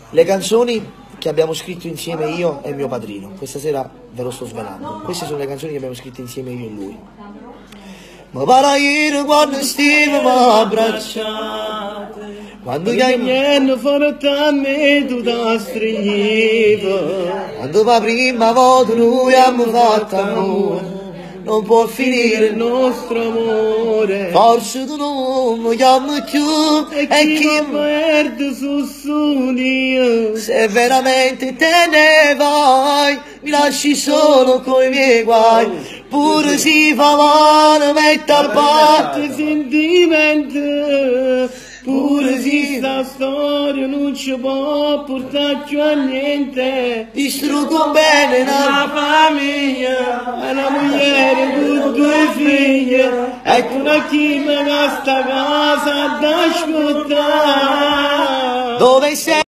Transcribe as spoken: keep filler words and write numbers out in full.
Le canzoni che abbiamo scritto insieme io e mio padrino, questa sera ve lo sto svelando. Queste sono le canzoni che abbiamo scritto insieme io e lui. Ma para ieri quando stiamo abbracciati, quando gli agnelli forte a me tu da stringeva, quando per prima volta noi abbiamo fatto amore, non può finire il nostro amore. Forse tu non mi chiami più e chi mi perde su su Dio. Se veramente te ne vai, mi lasci solo coi miei guai. Pure si fa male, mette a parte sentimenti. Pure si sta storia non ci può portare più a niente. Distruggo bene la famiglia, una moglie con due figlie, ecco una chi me la sta casa da ascoltare. Dove sei?